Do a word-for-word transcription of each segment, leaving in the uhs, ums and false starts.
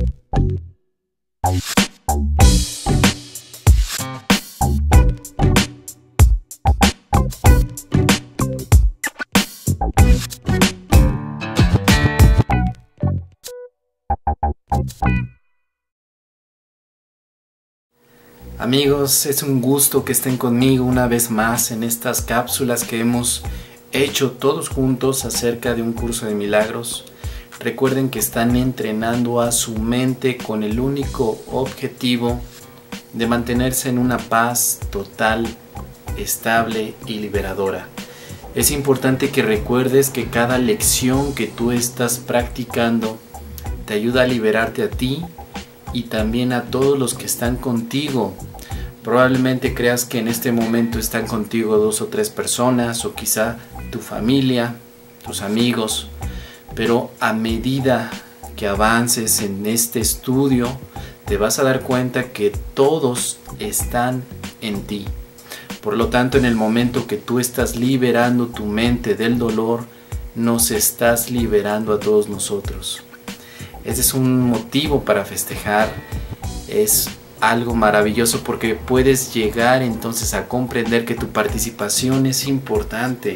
Amigos, es un gusto que estén conmigo una vez más en estas cápsulas que hemos hecho todos juntos acerca de un curso de milagros. Recuerden que están entrenando a su mente con el único objetivo de mantenerse en una paz total, estable y liberadora. Es importante que recuerdes que cada lección que tú estás practicando te ayuda a liberarte a ti y también a todos los que están contigo. Probablemente creas que en este momento están contigo dos o tres personas, o quizá tu familia, tus amigos, pero a medida que avances en este estudio te vas a dar cuenta que todos están en ti. Por lo tanto, en el momento que tú estás liberando tu mente del dolor, nos estás liberando a todos nosotros. Ese es un motivo para festejar. Es algo maravilloso porque puedes llegar entonces a comprender que tu participación es importante.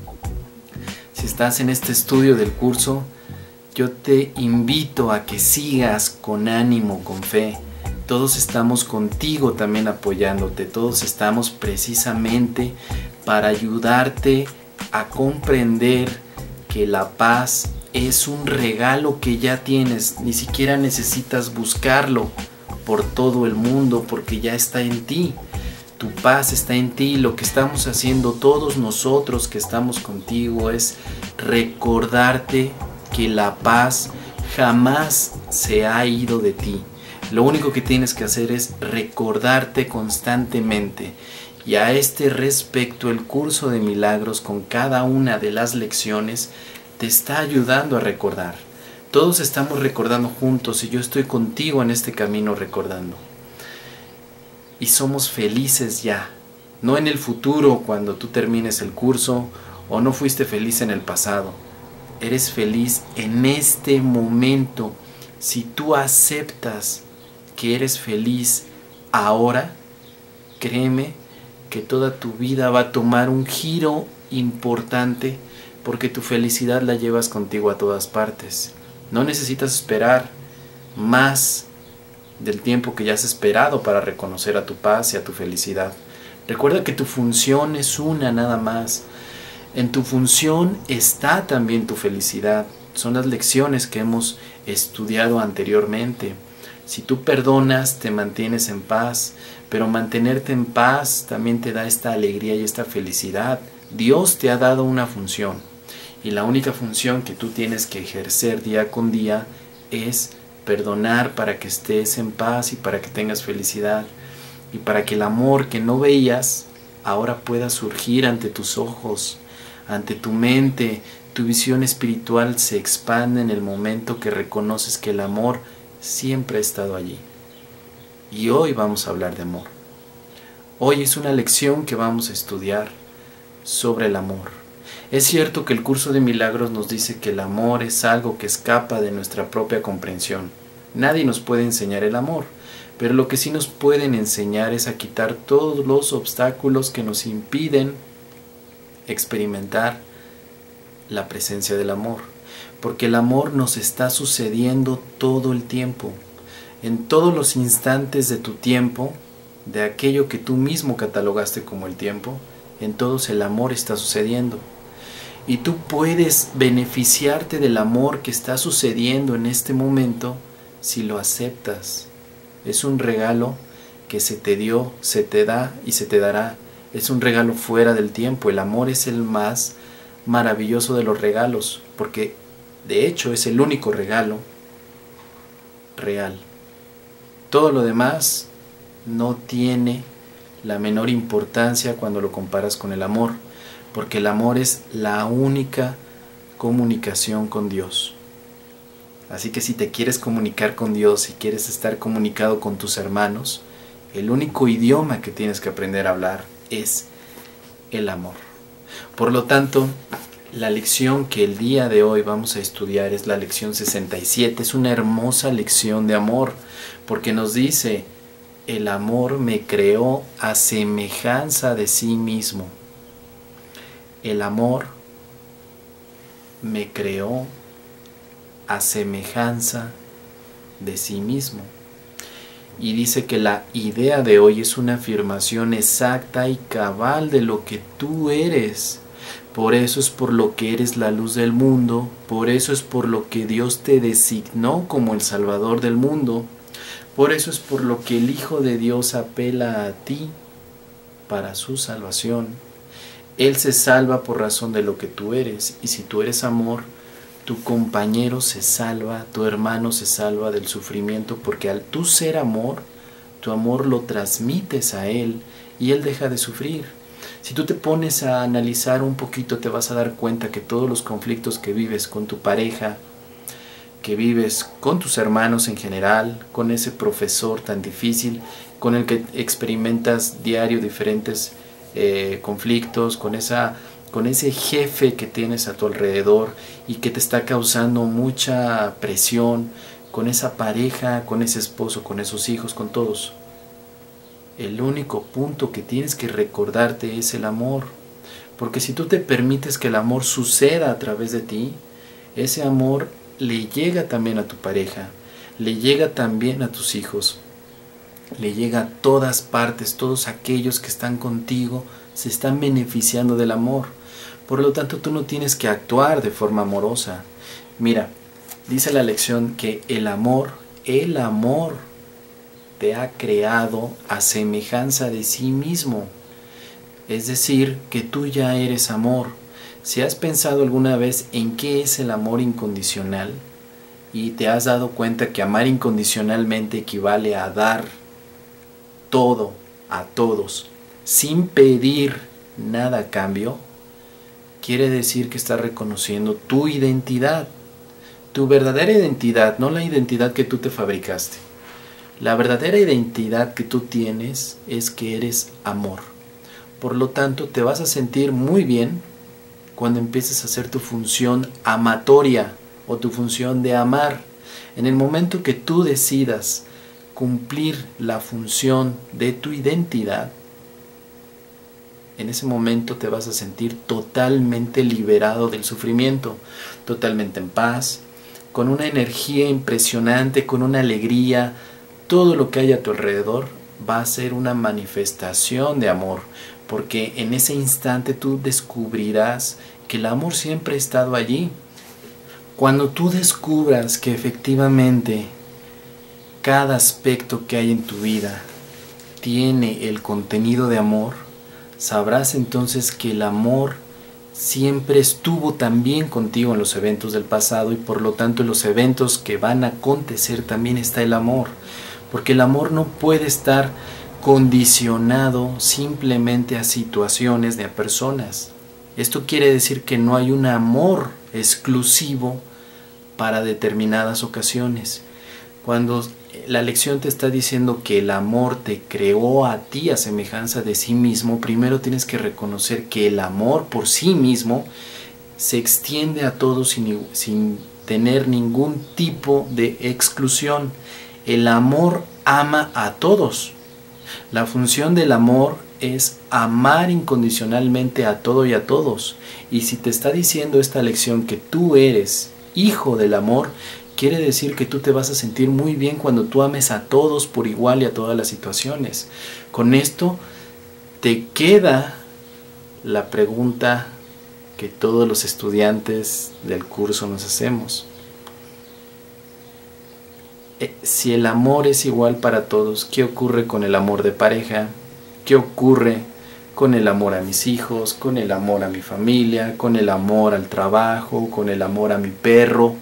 Si estás en este estudio del curso, yo te invito a que sigas con ánimo, con fe. Todos estamos contigo también apoyándote. Todos estamos precisamente para ayudarte a comprender que la paz es un regalo que ya tienes. Ni siquiera necesitas buscarlo por todo el mundo porque ya está en ti. Tu paz está en ti. Lo que estamos haciendo todos nosotros que estamos contigo es recordarte que la paz jamás se ha ido de ti. Lo único que tienes que hacer es recordarte constantemente. Y a este respecto, el curso de milagros con cada una de las lecciones te está ayudando a recordar. Todos estamos recordando juntos y yo estoy contigo en este camino recordando. Y somos felices ya, no en el futuro cuando tú termines el curso, o no fuiste feliz en el pasado. Eres feliz en este momento. Si tú aceptas que eres feliz ahora, créeme que toda tu vida va a tomar un giro importante porque tu felicidad la llevas contigo a todas partes. No necesitas esperar más del tiempo que ya has esperado para reconocer a tu paz y a tu felicidad. Recuerda que tu función es una nada más. En tu función está también tu felicidad. Son las lecciones que hemos estudiado anteriormente. Si tú perdonas, te mantienes en paz, pero mantenerte en paz también te da esta alegría y esta felicidad. Dios te ha dado una función. Y la única función que tú tienes que ejercer día con día es perdonar para que estés en paz y para que tengas felicidad. Y para que el amor que no veías ahora pueda surgir ante tus ojos, ante tu mente. Tu visión espiritual se expande en el momento que reconoces que el amor siempre ha estado allí. Y hoy vamos a hablar de amor. Hoy es una lección que vamos a estudiar sobre el amor. Es cierto que el curso de milagros nos dice que el amor es algo que escapa de nuestra propia comprensión. Nadie nos puede enseñar el amor, pero lo que sí nos pueden enseñar es a quitar todos los obstáculos que nos impiden experimentar la presencia del amor. Porque el amor nos está sucediendo todo el tiempo. En todos los instantes de tu tiempo, de aquello que tú mismo catalogaste como el tiempo, en todos el amor está sucediendo. Y tú puedes beneficiarte del amor que está sucediendo en este momento si lo aceptas. Es un regalo que se te dio, se te da y se te dará. Es un regalo fuera del tiempo. El amor es el más maravilloso de los regalos, porque de hecho es el único regalo real. Todo lo demás no tiene la menor importancia cuando lo comparas con el amor. Porque el amor es la única comunicación con Dios. Así que si te quieres comunicar con Dios, si quieres estar comunicado con tus hermanos, el único idioma que tienes que aprender a hablar es el amor. Por lo tanto, La lección que el día de hoy vamos a estudiar es la lección sesenta y siete. Es una hermosa lección de amor, porque nos dice: el amor me creó a semejanza de sí mismo. El amor me creó a semejanza de sí mismo. Y dice que la idea de hoy es una afirmación exacta y cabal de lo que tú eres. Por eso es por lo que eres la luz del mundo, por eso es por lo que Dios te designó como el Salvador del mundo, por eso es por lo que el Hijo de Dios apela a ti para su salvación. Él se salva por razón de lo que tú eres, y si tú eres amor, tu compañero se salva, tu hermano se salva del sufrimiento, porque al tú ser amor, tu amor lo transmites a él y él deja de sufrir. Si tú te pones a analizar un poquito, te vas a dar cuenta que todos los conflictos que vives con tu pareja, que vives con tus hermanos en general, con ese profesor tan difícil, con el que experimentas diario diferentes eh, conflictos, con, esa, con ese jefe que tienes a tu alrededor y que te está causando mucha presión, con esa pareja, con ese esposo, con esos hijos, con todos. El único punto que tienes que recordarte es el amor, porque si tú te permites que el amor suceda a través de ti, ese amor le llega también a tu pareja, le llega también a tus hijos, le llega a todas partes. Todos aquellos que están contigo se están beneficiando del amor. Por lo tanto, tú no tienes que actuar de forma amorosa. Mira, dice la lección que el amor, el amor te ha creado a semejanza de sí mismo. Es decir, que tú ya eres amor. Si has pensado alguna vez en qué es el amor incondicional y te has dado cuenta que amar incondicionalmente equivale a dar todo a todos sin pedir nada a cambio, quiere decir que estás reconociendo tu identidad, tu verdadera identidad, no la identidad que tú te fabricaste. La verdadera identidad que tú tienes es que eres amor. Por lo tanto, te vas a sentir muy bien cuando empieces a hacer tu función amatoria o tu función de amar. En el momento que tú decidas cumplir la función de tu identidad, en ese momento te vas a sentir totalmente liberado del sufrimiento, totalmente en paz, con una energía impresionante, con una alegría. Todo lo que hay a tu alrededor va a ser una manifestación de amor, porque en ese instante tú descubrirás que el amor siempre ha estado allí. Cuando tú descubras que efectivamente cada aspecto que hay en tu vida tiene el contenido de amor, sabrás entonces que el amor siempre estuvo también contigo en los eventos del pasado, y por lo tanto en los eventos que van a acontecer también está el amor, porque el amor no puede estar condicionado simplemente a situaciones ni a personas. Esto quiere decir que no hay un amor exclusivo para determinadas ocasiones. Cuando la lección te está diciendo que el amor te creó a ti a semejanza de sí mismo, primero tienes que reconocer que el amor por sí mismo se extiende a todos sin, sin tener ningún tipo de exclusión. El amor ama a todos. La función del amor es amar incondicionalmente a todo y a todos. Y si te está diciendo esta lección que tú eres hijo del amor, quiere decir que tú te vas a sentir muy bien cuando tú ames a todos por igual y a todas las situaciones. Con esto te queda la pregunta que todos los estudiantes del curso nos hacemos. Si el amor es igual para todos, ¿qué ocurre con el amor de pareja? ¿Qué ocurre con el amor a mis hijos, con el amor a mi familia, con el amor al trabajo, con el amor a mi perro?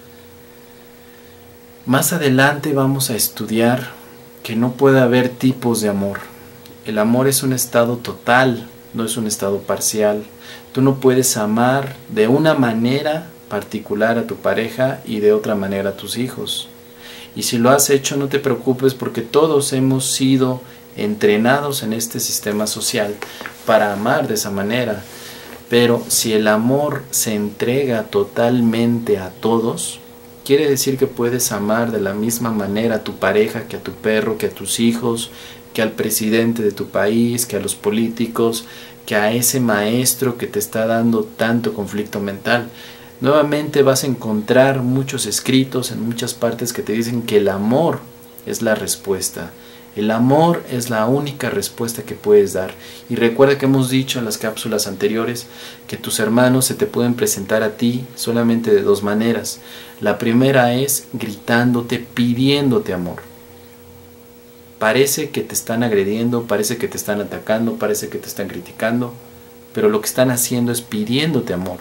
Más adelante vamos a estudiar que no puede haber tipos de amor. El amor es un estado total, no es un estado parcial. Tú no puedes amar de una manera particular a tu pareja y de otra manera a tus hijos. Y si lo has hecho, no te preocupes, porque todos hemos sido entrenados en este sistema social para amar de esa manera. Pero si el amor se entrega totalmente a todos, quiere decir que puedes amar de la misma manera a tu pareja, que a tu perro, que a tus hijos, que al presidente de tu país, que a los políticos, que a ese maestro que te está dando tanto conflicto mental. Nuevamente vas a encontrar muchos escritos en muchas partes que te dicen que el amor es la respuesta. El amor es la única respuesta que puedes dar. Y recuerda que hemos dicho en las cápsulas anteriores que tus hermanos se te pueden presentar a ti solamente de dos maneras. La primera es gritándote, pidiéndote amor. Parece que te están agrediendo, parece que te están atacando, parece que te están criticando, pero lo que están haciendo es pidiéndote amor.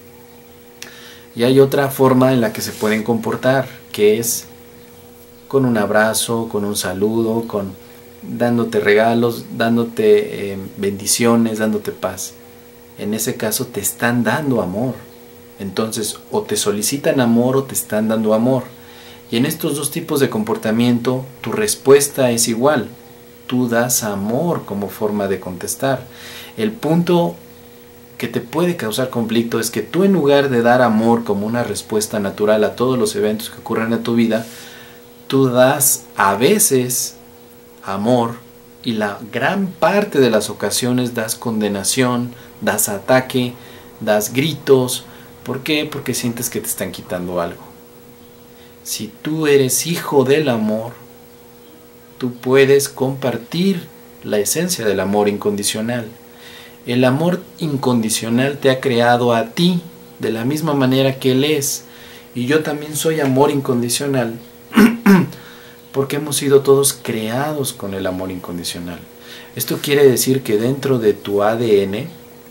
Y hay otra forma en la que se pueden comportar, que es con un abrazo, con un saludo, con dándote regalos, dándote eh, bendiciones, dándote paz. En ese caso te están dando amor. Entonces, o te solicitan amor o te están dando amor. Y en estos dos tipos de comportamiento, tu respuesta es igual. Tú das amor como forma de contestar. El punto que te puede causar conflicto es que tú, en lugar de dar amor como una respuesta natural a todos los eventos que ocurren en tu vida, tú das a veces amor y la gran parte de las ocasiones das condenación, das ataque, das gritos. ¿Por qué? Porque sientes que te están quitando algo. Si tú eres hijo del amor, tú puedes compartir la esencia del amor incondicional. El amor incondicional te ha creado a ti de la misma manera que Él es. Y yo también soy amor incondicional porque hemos sido todos creados con el amor incondicional. Esto quiere decir que dentro de tu A D N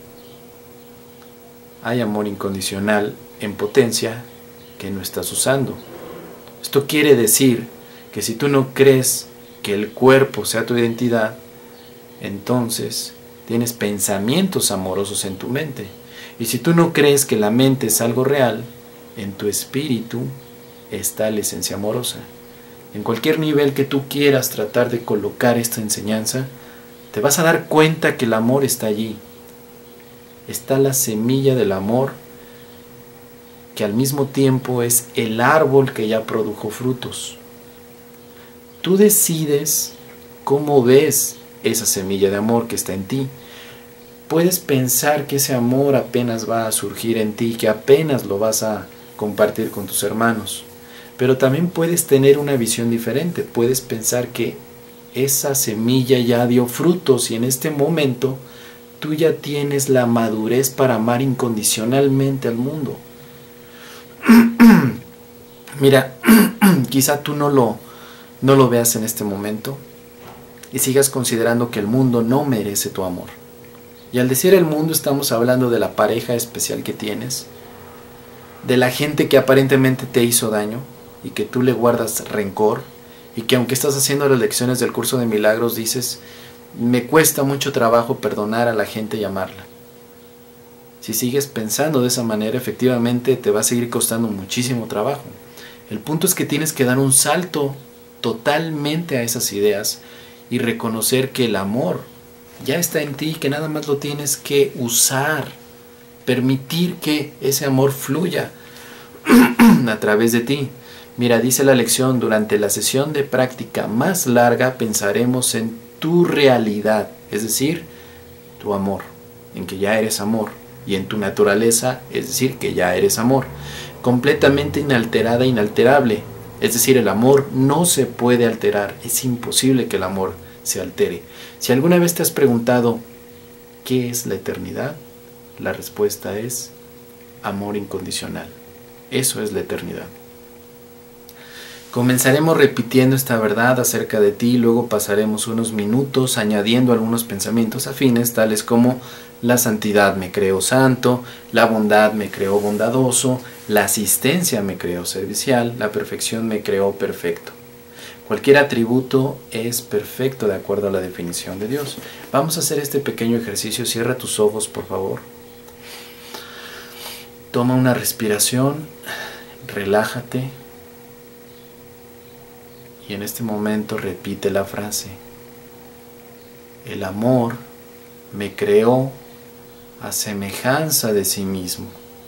hay amor incondicional en potencia que no estás usando. Esto quiere decir que si tú no crees que el cuerpo sea tu identidad, entonces tienes pensamientos amorosos en tu mente. Y si tú no crees que la mente es algo real, en tu espíritu está la esencia amorosa. En cualquier nivel que tú quieras tratar de colocar esta enseñanza, te vas a dar cuenta que el amor está allí. Está la semilla del amor, que al mismo tiempo es el árbol que ya produjo frutos. Tú decides cómo ves esa semilla de amor que está en ti. Puedes pensar que ese amor apenas va a surgir en ti, que apenas lo vas a compartir con tus hermanos. Pero también puedes tener una visión diferente. Puedes pensar que esa semilla ya dio frutos y en este momento tú ya tienes la madurez para amar incondicionalmente al mundo. Mira, quizá tú no lo, no lo veas en este momento y sigas considerando que el mundo no merece tu amor. Y al decir el mundo estamos hablando de la pareja especial que tienes, de la gente que aparentemente te hizo daño y que tú le guardas rencor, y que aunque estás haciendo las lecciones del curso de milagros dices, me cuesta mucho trabajo perdonar a la gente y amarla. Si sigues pensando de esa manera, efectivamente te va a seguir costando muchísimo trabajo. El punto es que tienes que dar un salto totalmente a esas ideas y reconocer que el amor ya está en ti, que nada más lo tienes que usar, permitir que ese amor fluya a través de ti. Mira, dice la lección, durante la sesión de práctica más larga pensaremos en tu realidad, es decir, tu amor, en que ya eres amor, y en tu naturaleza, es decir, que ya eres amor, completamente inalterada, inalterable, es decir, el amor no se puede alterar, es imposible que el amor se altere. Si alguna vez te has preguntado, ¿qué es la eternidad? La respuesta es amor incondicional. Eso es la eternidad. Comenzaremos repitiendo esta verdad acerca de ti, luego pasaremos unos minutos añadiendo algunos pensamientos afines, tales como la santidad me creó santo, la bondad me creó bondadoso, la asistencia me creó servicial, la perfección me creó perfecto. Cualquier atributo es perfecto de acuerdo a la definición de Dios. Vamos a hacer este pequeño ejercicio. Cierra tus ojos, por favor. Toma una respiración, relájate. Y en este momento repite la frase. El amor me creó a semejanza de sí mismo.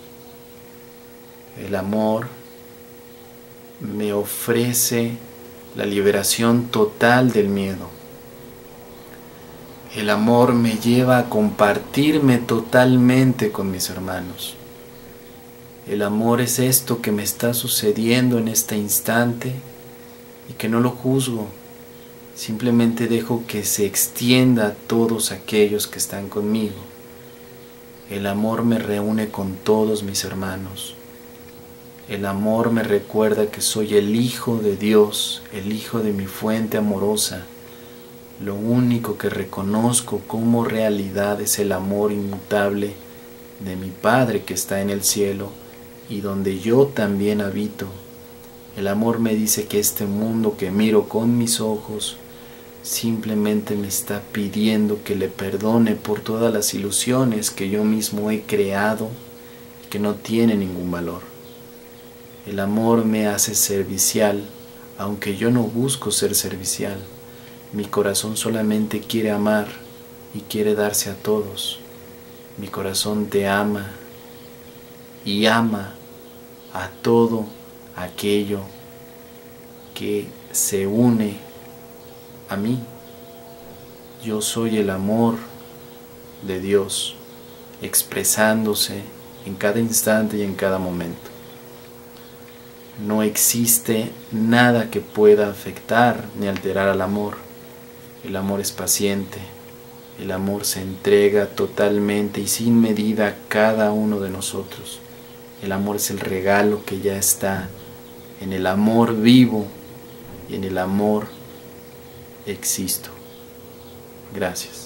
El amor me ofrece la liberación total del miedo. El amor me lleva a compartirme totalmente con mis hermanos. El amor es esto que me está sucediendo en este instante y que no lo juzgo. Simplemente dejo que se extienda a todos aquellos que están conmigo. El amor me reúne con todos mis hermanos. El amor me recuerda que soy el Hijo de Dios, el Hijo de mi fuente amorosa. Lo único que reconozco como realidad es el amor inmutable de mi Padre que está en el cielo y donde yo también habito. El amor me dice que este mundo que miro con mis ojos simplemente me está pidiendo que le perdone por todas las ilusiones que yo mismo he creado y que no tienen ningún valor. El amor me hace servicial, aunque yo no busco ser servicial. Mi corazón solamente quiere amar y quiere darse a todos. Mi corazón te ama y ama a todo aquello que se une a mí. Yo soy el amor de Dios expresándose en cada instante y en cada momento. No existe nada que pueda afectar ni alterar al amor. El amor es paciente. El amor se entrega totalmente y sin medida a cada uno de nosotros. El amor es el regalo que ya está. En el amor vivo y en el amor existo. Gracias.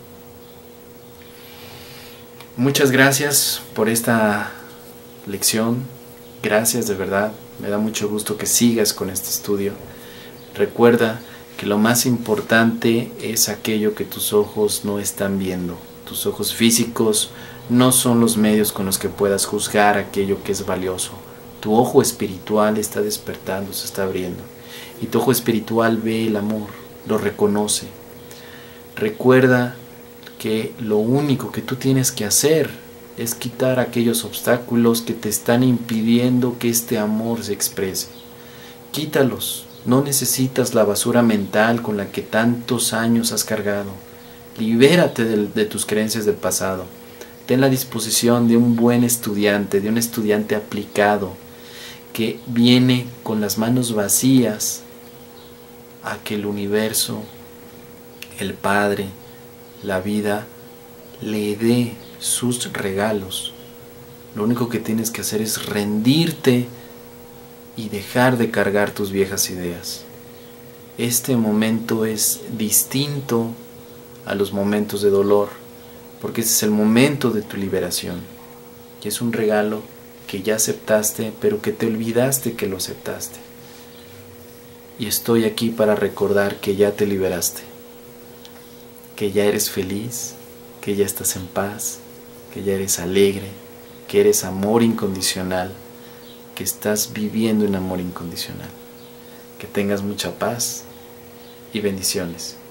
Muchas gracias por esta lección. Gracias de verdad. Me da mucho gusto que sigas con este estudio. Recuerda que lo más importante es aquello que tus ojos no están viendo. Tus ojos físicos no son los medios con los que puedas juzgar aquello que es valioso. Tu ojo espiritual está despertando, se está abriendo. Y tu ojo espiritual ve el amor, lo reconoce. Recuerda que lo único que tú tienes que hacer es quitar aquellos obstáculos que te están impidiendo que este amor se exprese. Quítalos. No necesitas la basura mental con la que tantos años has cargado. Libérate de, de tus creencias del pasado. Ten la disposición de un buen estudiante, de un estudiante aplicado, que viene con las manos vacías a que el universo, el Padre, la vida, le dé sus regalos. Lo único que tienes que hacer es rendirte y dejar de cargar tus viejas ideas. Este momento es distinto a los momentos de dolor, porque ese es el momento de tu liberación. Y es un regalo que ya aceptaste, pero que te olvidaste que lo aceptaste. Y estoy aquí para recordar que ya te liberaste, que ya eres feliz, que ya estás en paz, que ya eres alegre, que eres amor incondicional, que estás viviendo en amor incondicional. Que tengas mucha paz y bendiciones.